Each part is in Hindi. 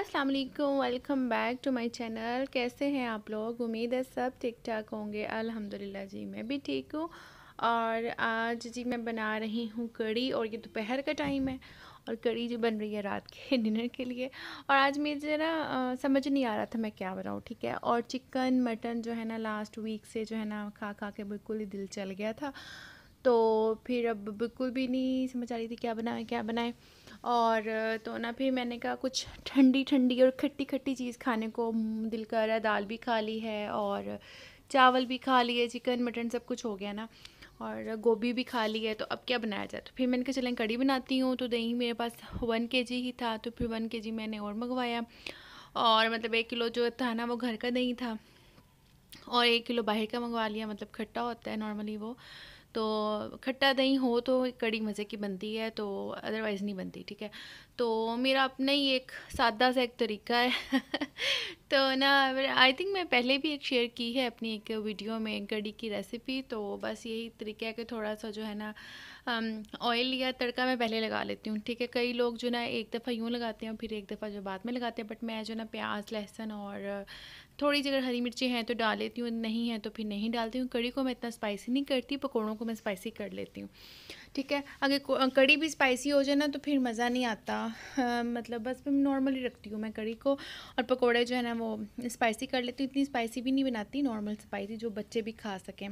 अस्सलाम वालेकुम, welcome back to my channel. कैसे हैं आप लोग? उम्मीद है सब ठीक ठाक होंगे। अल्हम्दुलिल्लाह जी, मैं भी ठीक हूँ। और आज जी मैं बना रही हूँ कड़ी, और ये दोपहर का टाइम है और कड़ी जो बन रही है रात के डिनर के लिए। और आज मुझे ना समझ नहीं आ रहा था मैं क्या बनाऊँ, ठीक है। और चिकन मटन जो है ना लास्ट वीक से जो है ना खा खा के बिल्कुल ही दिल चल गया था। तो फिर अब बिल्कुल भी नहीं समझ आ रही थी क्या बनाएं क्या बनाएं। और तो ना फिर मैंने कहा कुछ ठंडी ठंडी और खट्टी खट्टी चीज़ खाने को दिल कर रहा है। दाल भी खा ली है और चावल भी खा लिए, चिकन मटन सब कुछ हो गया ना, और गोभी भी खा ली है। तो अब क्या बनाया जाए? तो फिर मैंने कहा चलें कड़ी बनाती हूँ। तो दही मेरे पास 1 kg ही था, तो फिर 1 kg मैंने और मंगवाया। और मतलब 1 किलो जो था ना वो घर का दही था, और 1 किलो बाहर का मंगवा लिया। मतलब खट्टा होता है नॉर्मली वो, तो खट्टा दही हो तो कड़ी मज़े की बनती है, तो अदरवाइज़ नहीं बनती, ठीक है। तो मेरा अपना ही एक सादा सा एक तरीका है तो ना आई थिंक मैं पहले भी एक शेयर की है अपनी एक वीडियो में कड़ी की रेसिपी। तो बस यही तरीका है कि थोड़ा सा जो है ना ऑयल या तड़का मैं पहले लगा लेती हूँ, ठीक है। कई लोग जो ना एक दफ़ा यूँ लगाते हैं फिर एक दफ़ा जो बाद में लगाते हैं, बट मैं जो ना प्याज लहसुन और थोड़ी सी अगर हरी मिर्ची हैं तो डाल लेती हूँ, नहीं है तो फिर नहीं डालती हूँ। कड़ी को मैं इतना स्पाइसी नहीं करती, पकौड़ों को मैं स्पाइसी कर लेती हूँ, ठीक है। अगर कड़ी भी स्पाइसी हो जाए ना तो फिर मज़ा नहीं आता। मतलब बस मैं नॉर्मली रखती हूँ मैं कड़ी को, और पकौड़े जो है ना वो स्पाइसी कर लेती हूँ। इतनी स्पाइसी भी नहीं बनाती, नॉर्मल स्पाइसी जो बच्चे भी खा सकें।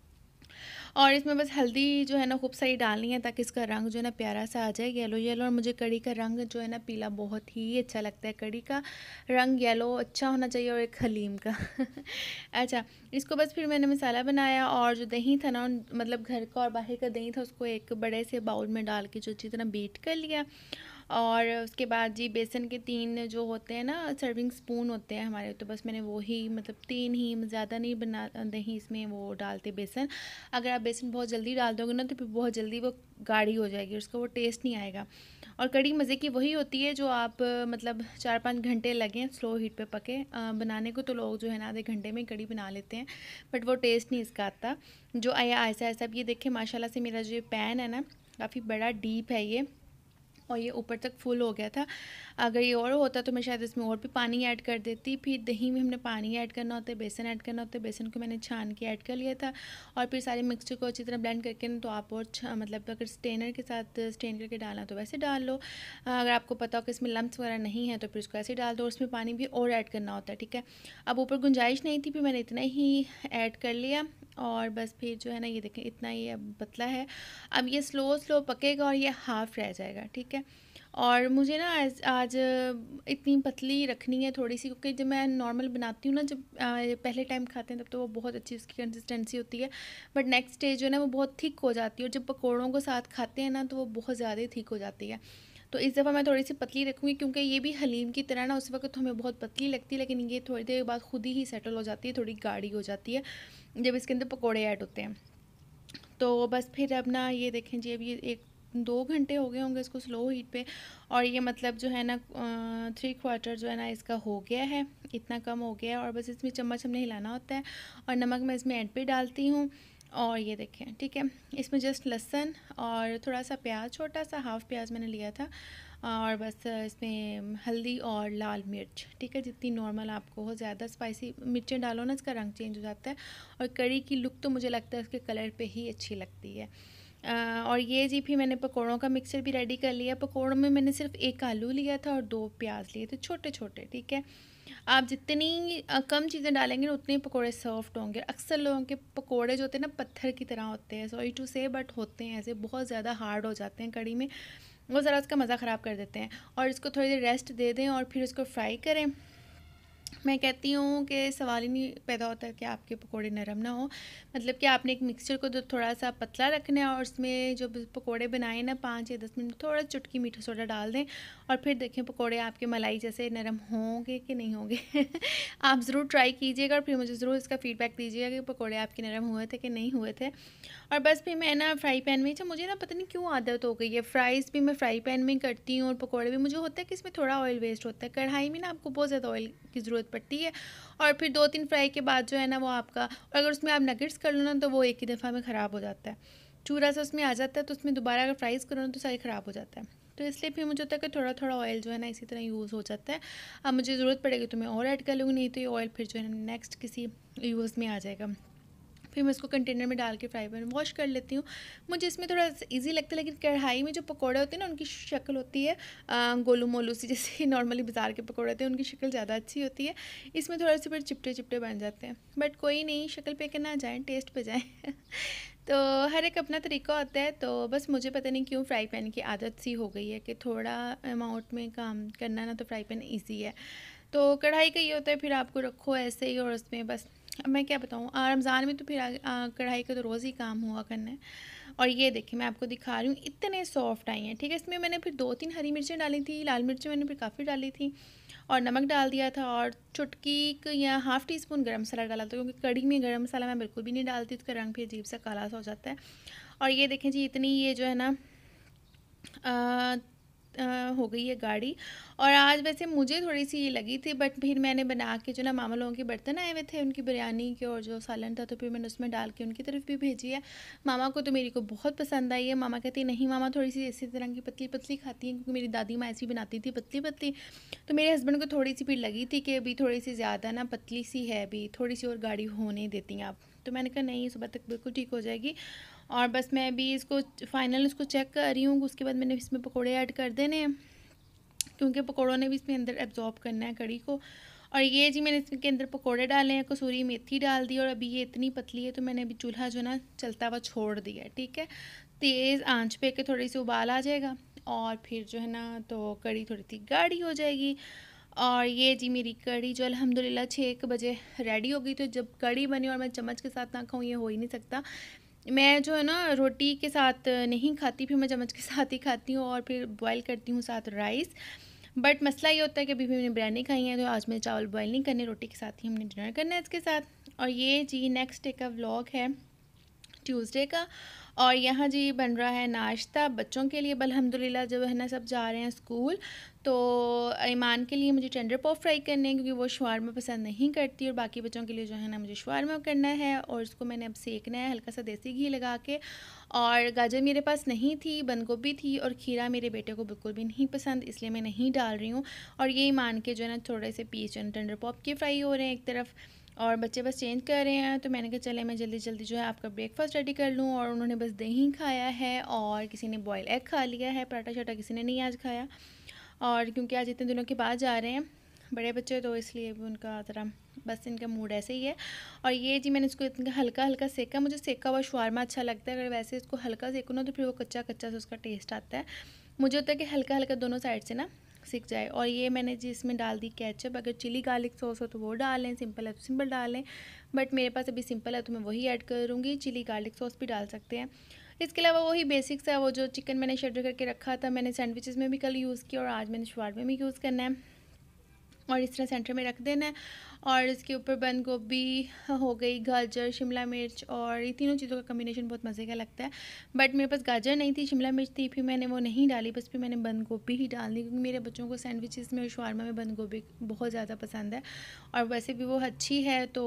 और इसमें बस हल्दी जो है ना खूब सारी डालनी है ताकि इसका रंग जो है ना प्यारा सा आ जाए, येलो येलो। और मुझे कड़ी का रंग जो है ना पीला बहुत ही अच्छा लगता है। कड़ी का रंग येलो अच्छा होना चाहिए, और एक हलीम का अच्छा, इसको बस फिर मैंने मसाला बनाया, और जो दही था ना मतलब घर का और बाहर का दही था उसको एक बड़े से बाउल में डाल के जो अच्छी तरह बीट कर लिया। और उसके बाद जी बेसन के 3 जो होते हैं ना सर्विंग स्पून होते हैं हमारे, तो बस मैंने वो ही मतलब 3 ही, ज़्यादा नहीं बना दही इसमें वो डालते बेसन। अगर आप बेसन बहुत जल्दी डाल दोगे ना तो फिर बहुत जल्दी वो गाढ़ी हो जाएगी, उसका वो टेस्ट नहीं आएगा। और कड़ी मज़े की वही होती है जो आप मतलब 4-5 घंटे लगें स्लो हीट पे पके बनाने को। तो लोग जो है ना आधे घंटे में कड़ी बना लेते हैं, बट वो टेस्ट नहीं इसका आता जो आया ऐसा ऐसा। अब ये देखें माशाल्लाह से मेरा जो ये पैन है ना काफ़ी बड़ा डीप है ये, और ये ऊपर तक फुल हो गया था। अगर ये और होता तो मैं शायद इसमें और भी पानी ऐड कर देती। फिर दही में हमने पानी ऐड करना होता है, बेसन ऐड करना होता है। बेसन को मैंने छान के ऐड कर लिया था, और फिर सारे मिक्सचर को अच्छी तरह ब्लेंड करके ना तो आप और मतलब अगर स्टेनर के साथ स्टेन करके डालना तो वैसे डाल लो। अगर आपको पता हो कि इसमें लम्स वगैरह नहीं है तो फिर उसको ऐसे डाल दो, और इसमें पानी भी और ऐड करना होता है, ठीक है। अब ऊपर गुंजाइश नहीं थी, फिर मैंने इतना ही ऐड कर लिया। और बस फिर जो है ना ये देखें इतना ही अब पतला है। अब ये स्लो स्लो पकेगा और ये हाफ़ रह जाएगा, ठीक है। और मुझे ना आज इतनी पतली रखनी है थोड़ी सी, क्योंकि जब मैं नॉर्मल बनाती हूँ ना, जब पहले टाइम खाते हैं तब तो वो बहुत अच्छी उसकी कंसिस्टेंसी होती है, बट नेक्स्ट डे जो है ना वो बहुत थिक हो जाती है, और जब पकौड़ों को साथ खाते हैं ना तो वो बहुत ज़्यादा थिक हो जाती है। तो इस दफ़ा मैं थोड़ी सी पतली रखूँगी, क्योंकि ये भी हलीम की तरह ना उस वक्त तो हमें बहुत पतली लगती है, लेकिन ये थोड़ी देर बाद खुद ही सेटल हो जाती है, थोड़ी गाढ़ी हो जाती है जब इसके अंदर पकौड़े ऐड होते हैं। तो बस फिर अब ना ये देखें जी, अब ये 1-2 घंटे हो गए होंगे इसको स्लो हीट पे, और ये मतलब जो है ना 3/4 जो है ना इसका हो गया है, इतना कम हो गया है। और बस इसमें चम्मच हमने हिलाना होता है, और नमक मैं इसमें एंड पे डालती हूँ। और ये देखें, ठीक है, इसमें जस्ट लहसुन और थोड़ा सा प्याज, छोटा सा हाफ़ प्याज मैंने लिया था, और बस इसमें हल्दी और लाल मिर्च, ठीक है, जितनी नॉर्मल आपको हो। ज़्यादा स्पाइसी मिर्चें डालो ना इसका रंग चेंज हो जाता है, और कड़ी की लुक तो मुझे लगता है उसके कलर पे ही अच्छी लगती है। और ये जी फिर मैंने पकौड़ों का मिक्सचर भी रेडी कर लिया। पकौड़ों में मैंने सिर्फ 1 आलू लिया था और 2 प्याज लिए थे छोटे छोटे, ठीक है। आप जितनी कम चीज़ें डालेंगे ना उतने पकौड़े सॉफ्ट होंगे। अक्सर लोगों के पकौड़े जो होते हैं ना पत्थर की तरह होते हैं, सॉरी टू से, बट होते हैं ऐसे, बहुत ज़्यादा हार्ड हो जाते हैं कड़ी में, वो ज़रा उसका मज़ा ख़राब कर देते हैं। और इसको थोड़ी देर रेस्ट दे दें और फिर इसको फ्राई करें। मैं कहती हूँ कि सवाल ही नहीं पैदा होता है कि आपके पकोड़े नरम ना हो। मतलब कि आपने एक मिक्सचर को तो थोड़ा सा पतला रखना है, और उसमें जो पकोड़े बनाए ना 5 या 10 मिनट थोड़ा चुटकी मीठा सोडा डाल दें, और फिर देखें पकोड़े आपके मलाई जैसे नरम होंगे कि नहीं होंगे आप ज़रूर ट्राई कीजिएगा, और फिर मुझे ज़रूर इसका फ़ीडबैक दीजिएगा कि पकोड़े आपके नरम हुए थे कि नहीं हुए थे। और बस फिर मैं ना फ्राई पैन में, मुझे ना पता नहीं क्यों आदत हो गई है, फ्राइज़ भी मैं फ्राई पैन में करती हूँ, और पकोड़े भी मुझे होता है कि इसमें थोड़ा ऑयल वेस्ट होता है। कढ़ाई में ना आपको बहुत ज़्यादा ऑयल की ज़रूरत पड़ती है, और फिर 2-3 फ्राई के बाद जो है ना वो आपका, अगर उसमें आप नगेट्स कर लो ना तो वो एक ही दफ़ा में ख़राब हो जाता है। चूरा सा उसमें आ जाता है, तो उसमें दोबारा अगर फ्राइज़ करो ना तो सारी ख़राब हो जाता है। तो इसलिए फिर मुझे होता है कि थोड़ा थोड़ा ऑयल जो है ना इसी तरह यूज़ हो जाता है। अब मुझे ज़रूरत पड़ेगी तो मैं और ऐड कर लूँगी, नहीं तो ये ऑयल फिर जो है ना नेक्स्ट किसी यूज़ में आ जाएगा। फिर मैं इसको कंटेनर में डाल के फ्राई पैन वॉश कर लेती हूँ। मुझे इसमें थोड़ा इजी लगता है, लेकिन कढ़ाई में जो पकोड़े होते हैं ना उनकी शक्ल होती है गोलू मोलू सी, जैसे नॉर्मली बाज़ार के पकोड़े होते हैं उनकी शक्ल ज़्यादा अच्छी होती है। इसमें थोड़े से फिर चिपटे चिपटे बन जाते हैं, बट कोई नहीं, शक्ल पे के ना जाएँ, टेस्ट पे जाएँ। तो हर एक अपना तरीका होता है। तो बस मुझे पता नहीं क्यों फ्राई पैन की आदत सी हो गई है कि थोड़ा अमाउंट में काम करना ना, तो फ्राई पैन ईजी है। तो कढ़ाई का ये होता है फिर आपको रखो ऐसे ही, और उसमें बस अब मैं क्या बताऊँ, रमज़ान में तो फिर कढ़ाई का तो रोज़ ही काम हुआ करना है। और ये देखिए मैं आपको दिखा रही हूँ, इतने सॉफ्ट आई हैं। ठीक है, इसमें मैंने फिर 2-3 हरी मिर्चें डाली थी, लाल मिर्चें मैंने फिर काफ़ी डाली थी, और नमक डाल दिया था, और चुटकी या हाफ़ टी स्पून गरम मसाला डाला था, क्योंकि कढ़ी में गरम मसाला मैं बिल्कुल भी नहीं डालती, उसका रंग फिर अजीब सा काला सा हो जाता है। और ये देखें जी, इतनी ये जो है ना हो गई है गाढ़ी। और आज वैसे मुझे थोड़ी सी ये लगी थी, बट फिर मैंने बना के जो ना मामा लोगों के बर्तन आए हुए थे उनकी बिरयानी के, और जो सालन था, तो फिर मैंने उसमें डाल के उनकी तरफ भी भेजी है। मामा को तो मेरी को बहुत पसंद आई है। मामा कहती नहीं मामा थोड़ी सी इसी तरह की पतली पतली खाती हैं, क्योंकि मेरी दादी माँ ऐसी बनाती थी पतली पतली। तो मेरे हस्बैंड को थोड़ी सी फिर लगी थी कि अभी थोड़ी सी ज़्यादा ना पतली सी है, अभी थोड़ी सी और गाढ़ी होने देती हैं आप। तो मैंने कहा नहीं, सुबह तक बिल्कुल ठीक हो जाएगी। और बस मैं अभी इसको फाइनल इसको चेक कर रही हूँ, उसके बाद मैंने इसमें पकौड़े ऐड कर देने हैं, क्योंकि पकौड़ों ने भी इसमें अंदर एब्जॉर्ब करना है कड़ी को। और ये जी मैंने इसके अंदर पकौड़े डाले हैं, कसूरी मेथी डाल दी, और अभी ये इतनी पतली है तो मैंने अभी चूल्हा जो ना चलता हुआ छोड़ दिया है। ठीक है, तेज़ आंच पे के थोड़ी सी उबाल आ जाएगा, और फिर जो है ना तो कड़ी थोड़ी सी गाढ़ी हो जाएगी। और ये जी मेरी कड़ी जो अल्हम्दुलिल्लाह 6 बजे रेडी हो गई। तो जब कड़ी बनी और मैं चम्मच के साथ ना खाऊँ, ये हो ही नहीं सकता। मैं जो है ना रोटी के साथ नहीं खाती, फिर मैं चम्मच के साथ ही खाती हूँ, और फिर बॉयल करती हूँ साथ राइस। बट मसला ये होता है कि अभी भी मैंने बिरयानी खाई है, तो आज मैं चावल बॉयल नहीं करने, रोटी के साथ ही हमने डिनर करना है इसके साथ। और ये जी नेक्स्ट डे का व्लॉग है, ट्यूसडे का। और यहाँ जी बन रहा है नाश्ता बच्चों के लिए। अल्हम्दुलिल्लाह जो है ना सब जा रहे हैं स्कूल। तो ईमान के लिए मुझे टेंडर पॉप फ्राई करने हैं, क्योंकि वो शवारमा पसंद नहीं करती, और बाकी बच्चों के लिए जो है ना मुझे शवारमा करना है, और उसको मैंने अब सेकना है हल्का सा देसी घी लगा के। और गाजर मेरे पास नहीं थी, बंद गोभी थी, और खीरा मेरे बेटे को बिल्कुल भी नहीं पसंद, इसलिए मैं नहीं डाल रही हूँ। और ये ईमान के जो है ना थोड़े से पीस जो है टेंडर पॉप के फ्राई हो रहे हैं एक तरफ, और बच्चे बस चेंज कर रहे हैं। तो मैंने कहा चले मैं जल्दी जल्दी जो है आपका ब्रेकफास्ट रेडी कर लूँ। और उन्होंने बस दही खाया है, और किसी ने बॉयल एग खा लिया है, पराठा शराठा किसी ने नहीं आज खाया। और क्योंकि आज इतने दिनों के बाद जा रहे हैं बड़े बच्चे, तो इसलिए भी उनका ज़रा बस इनका मूड ऐसे ही है। और ये जी मैंने इसको इतना हल्का हल्का सेका, मुझे सेका हुआ शवारमा अच्छा लगता है। अगर वैसे इसको हल्का सेको ना तो फिर वो कच्चा कच्चा से उसका टेस्ट आता है। मुझे होता है कि हल्का हल्का दोनों साइड से ना सीख जाए। और ये मैंने जी इसमें डाल दी केचप, अगर चिली गार्लिक सॉस हो तो वो डाल लें, सिंपल है तो सिंपल डाल लें, बट मेरे पास अभी सिंपल है तो मैं वही ऐड करूँगी। चिली गार्लिक सॉस भी डाल सकते हैं। इसके अलावा वही बेसिक्स है, वो जो चिकन मैंने शेडर करके रखा था, मैंने सैंडविचेस में भी कल यूज़ किया, और आज मैंने शवारमे में यूज़ करना है, और इस तरह सेंटर में रख देना है। और इसके ऊपर बंद गोभी हो गई, गाजर, शिमला मिर्च, और ये तीनों चीज़ों का कम्बिनेशन बहुत मज़े का लगता है। बट मेरे पास गाजर नहीं थी, शिमला मिर्च थी, फिर मैंने वो नहीं डाली, बस फिर मैंने बंद गोभी ही डाल दी, क्योंकि मेरे बच्चों को सैंडविचेस में और शवारमा में बंद गोभी बहुत ज़्यादा पसंद है। और वैसे भी वो अच्छी है, तो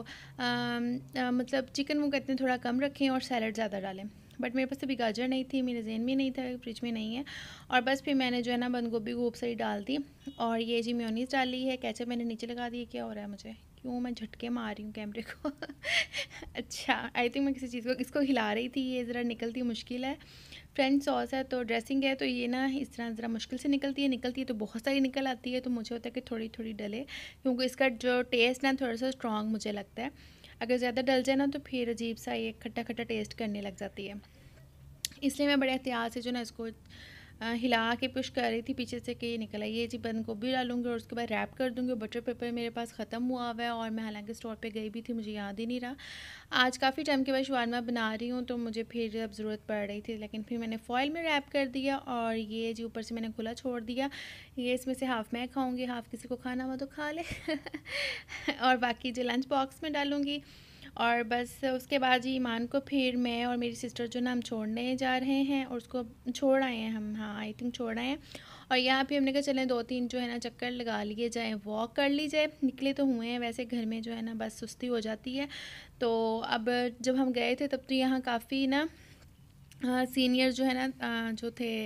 मतलब चिकन वो कहते हैं थोड़ा कम रखें और सैलड ज़्यादा डालें। बट मेरे पास अभी गाजर नहीं थी, मेरे जहन में नहीं था, फ्रिज में नहीं है। और बस फिर मैंने जो है ना बंद गोभी खूब सारी डाल दी। और ये जी मेयोनीज़ डाली है, केचप मैंने नीचे लगा दी। क्या हो रहा है मुझे, क्यों मैं झटके मार रही हूँ कैमरे को। अच्छा, आई थिंक मैं किसी चीज़ को इसको हिला रही थी, ये ज़रा निकलती मुश्किल है। फ्रेंच सॉस है तो ड्रेसिंग है, तो ये ना इस तरह ज़रा मुश्किल से निकलती है तो बहुत सारी निकल आती है। तो मुझे होता है कि थोड़ी थोड़ी डले, क्योंकि इसका जो टेस्ट ना थोड़ा सा स्ट्रॉन्ग मुझे लगता है। अगर ज़्यादा डल जाए ना तो फिर अजीब सा ये खट्टा खट्टा टेस्ट करने लग जाती है। इसलिए मैं बड़े एहतियात से जो ना इसको हिला के पुश कर रही थी पीछे से कि ये निकल आई। ये जी बंद गोभी डालूंगी, और उसके बाद रैप कर दूंगी। बटर पेपर मेरे पास ख़त्म हुआ हुआ है, और मैं हालांकि स्टोर पे गई भी थी, मुझे याद ही नहीं रहा। आज काफ़ी टाइम के बाद शवारमा बना रही हूँ, तो मुझे फिर अब ज़रूरत पड़ रही थी, लेकिन फिर मैंने फॉइल में रैप कर दिया। और ये जी ऊपर से मैंने खुला छोड़ दिया। ये इसमें से हाफ़ मैं खाऊँगी, हाफ़ किसी को खाना हुआ तो खा ले। और बाकी जो लंच बॉक्स में डालूँगी। और बस उसके बाद ही ईमान को फिर मैं और मेरी सिस्टर जो ना हम छोड़ने जा रहे हैं, और उसको छोड़ आए हैं हम, हाँ आई थिंक छोड़ आए हैं। और यहाँ पे हमने कहा चलें 2-3 जो है ना चक्कर लगा लिए जाए, वॉक कर ली जाए। निकले तो हुए हैं, वैसे घर में जो है ना बस सुस्ती हो जाती है। तो अब जब हम गए थे तब तो यहाँ काफ़ी ना सीनियर जो है ना जो थे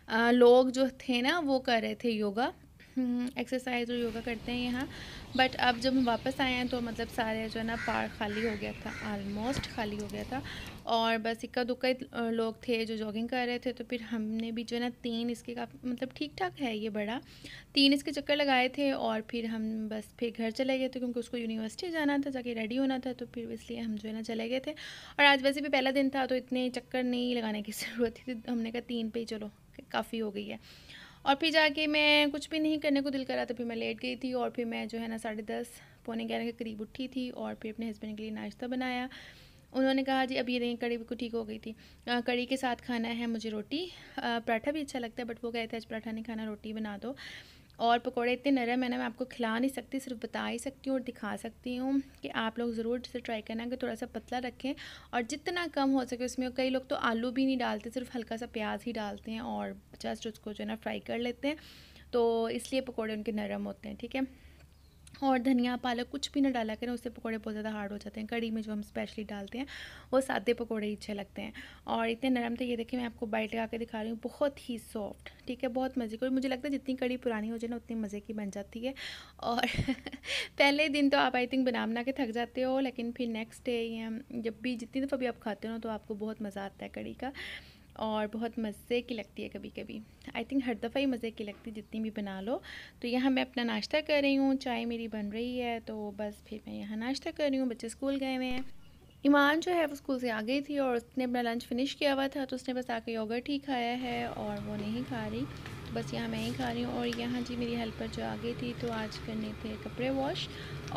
लोग जो थे ना वो कर रहे थे योगा, एक्सरसाइज और योगा करते हैं यहाँ। बट अब जब हम वापस आए हैं तो मतलब सारे जो है ना पार्क खाली हो गया था, ऑलमोस्ट खाली हो गया था, और बस इक्का दुक्का लोग थे जो जॉगिंग कर रहे थे। तो फिर हमने भी जो है ना 3 इसके काफ़ी मतलब ठीक ठाक है ये बड़ा, 3 इसके चक्कर लगाए थे और फिर हम बस फिर घर चले गए थे क्योंकि उसको यूनिवर्सिटी जाना था, जाके रेडी होना था। तो फिर इसलिए हम जो है ना चले गए थे। और आज वैसे भी पहला दिन था तो इतने चक्कर नहीं लगाने की ज़रूरत थी, हमने कहा 3 पे ही चलो काफ़ी हो गई है। और फिर जाके मैं कुछ भी नहीं करने को दिल करा तो फिर मैं लेट गई थी। और फिर मैं जो है ना 10:30 पौने 11 के करीब उठी थी और फिर अपने हस्बैंड के लिए नाश्ता बनाया। उन्होंने कहा जी अब ये नहीं, कड़ी बिल्कुल ठीक हो गई थी। कड़ी के साथ खाना है मुझे रोटी, पराठा भी अच्छा लगता है बट वो कहते हैं आज पराठा नहीं खाना, रोटी बना दो। और पकोड़े इतने नरम है ना, मैं आपको खिला नहीं सकती, सिर्फ बता ही सकती हूँ और दिखा सकती हूँ कि आप लोग ज़रूर इसे ट्राई करना कि थोड़ा सा पतला रखें और जितना कम हो सके उसमें। कई लोग तो आलू भी नहीं डालते, सिर्फ हल्का सा प्याज ही डालते हैं और जस्ट उसको जो है ना फ्राई कर लेते हैं, तो इसलिए पकोड़े उनके नरम होते हैं, ठीक है। और धनिया पालक कुछ भी ना डाला करें, उससे पकोड़े बहुत ज़्यादा हार्ड हो जाते हैं। कड़ी में जो हम स्पेशली डालते हैं वो सादे पकोड़े ही अच्छे लगते हैं। और इतने नरम थे, ये देखिए मैं आपको बाइट लगा के दिखा रही हूँ, बहुत ही सॉफ्ट, ठीक है, बहुत मज़े की। और मुझे लगता है जितनी कड़ी पुरानी हो जाए ना उतनी मज़े की बन जाती है। और पहले दिन तो आप आई थिंक बना के थक जाते हो, लेकिन फिर नेक्स्ट डे या जब भी जितनी दफ़ा भी आप खाते हो ना तो आपको बहुत मज़ा आता है कड़ी का, और बहुत मज़े की लगती है कभी कभी। आई थिंक हर दफ़ा ही मज़े की लगती है जितनी भी बना लो। तो यहाँ मैं अपना नाश्ता कर रही हूँ, चाय मेरी बन रही है, तो बस फिर मैं यहाँ नाश्ता कर रही हूँ। बच्चे स्कूल गए हुए हैं। ईमान जो है वो स्कूल से आ गई थी और उसने अपना लंच फिनिश किया हुआ था, तो उसने बस आके योगर्ट ही खाया है और वो नहीं खा रही, तो बस यहाँ मैं ही खा रही हूँ। और यहाँ जी मेरी हेल्पर जो आ गई थी तो आज करने थे कपड़े वॉश,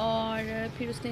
और फिर उसने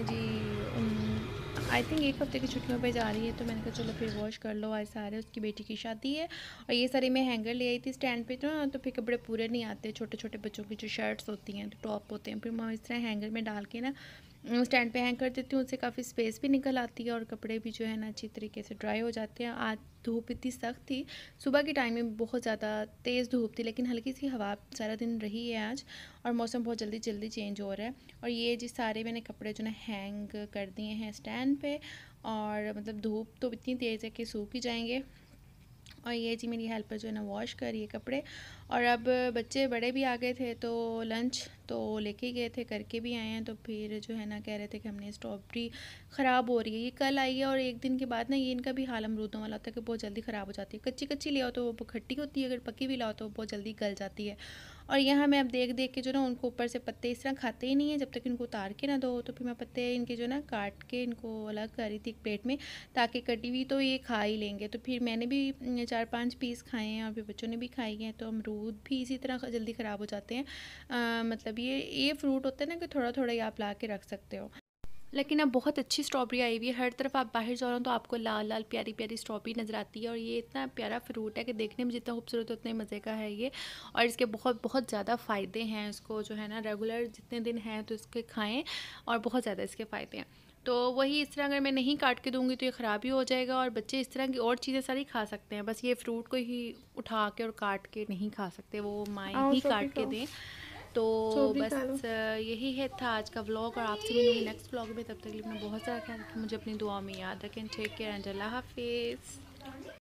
जी आई थिंक 1 हफ़्ते की छुट्टियों पे जा रही है, तो मैंने कहा चलो फिर वॉश कर लो, आज सारे उसकी बेटी की शादी है। और ये सारी मैं हैंगर ले आई थी स्टैंड पे, तो फिर कपड़े पूरे नहीं आते, छोटे छोटे बच्चों की जो शर्ट्स होती हैं तो टॉप होते हैं, फिर मैं इस तरह हैंगर में डाल के ना स्टैंड पे हैंग कर देती हूँ, उससे काफ़ी स्पेस भी निकल आती है और कपड़े भी जो है ना अच्छी तरीके से ड्राई हो जाते हैं। आज धूप इतनी सख्त थी, सुबह के टाइम में बहुत ज़्यादा तेज़ धूप थी, लेकिन हल्की सी हवा सारा दिन रही है आज, और मौसम बहुत जल्दी जल्दी चेंज हो रहा है। और ये जी सारे मैंने कपड़े जो ना हैंग कर दिए हैं स्टैंड पे, और मतलब धूप तो इतनी तेज़ है कि सूख ही जाएंगे। और ये जी मेरी हेल्पर जो है ना वॉश कर रही है कपड़े। और अब बच्चे बड़े भी आ गए थे तो लंच तो लेके गए थे, करके भी आए हैं। तो फिर जो है ना कह रहे थे कि हमने स्ट्रॉबेरी ख़राब हो रही है, ये कल आई है और एक दिन के बाद ना ये इनका भी हाल अमरूदों वाला होता है कि बहुत जल्दी ख़राब हो जाती है। कच्ची कच्ची ले आओ तो वो खट्टी होती है, अगर पकी भी लाओ तो वो बहुत जल्दी गल जाती है। और यहाँ मैं अब देख देख के जो ना उनको ऊपर से पत्ते इस तरह खाते ही नहीं है जब तक इनको उतार के ना दो, तो फिर मैं पत्ते इनके जो ना काट के इनको अलग कर रही थी एक प्लेट में, ताकि कटी हुई तो ये खा ही लेंगे। तो फिर मैंने भी 4-5 पीस खाए हैं और फिर बच्चों ने भी खाई हैं। तो अमरूद भी इसी तरह जल्दी ख़राब हो जाते हैं। मतलब ये फ्रूट होता है ना कि थोड़ा थोड़ा ही आप ला के रख सकते हो। लेकिन अब बहुत अच्छी स्ट्रॉबेरी आई हुई है, हर तरफ आप बाहर जाओ तो आपको लाल लाल प्यारी प्यारी स्ट्रॉबेरी नज़र आती है। और ये इतना प्यारा फ्रूट है कि देखने में जितना खूबसूरत उतने मज़े का है ये। और इसके बहुत बहुत ज़्यादा फ़ायदे हैं, इसको जो है ना रेगुलर जितने दिन हैं तो इसके खाएं, और बहुत ज़्यादा इसके फ़ायदे हैं। तो वही इस तरह अगर मैं नहीं काट के दूँगी तो ये ख़राब ही हो जाएगा, और बच्चे इस तरह की और चीज़ें सारी खा सकते हैं, बस ये फ्रूट को ही उठा के और काट के नहीं खा सकते, वो माएँ ही काट के दें। तो बस यही है था आज का व्लॉग, और आपसे मिलूँगी नेक्स्ट व्लॉग में। तब तक के लिए अपना बहुत सारा ख्याल रखें, मुझे अपनी दुआ में याद रखें। टेक केयर एंड अल्लाह हाफिज़।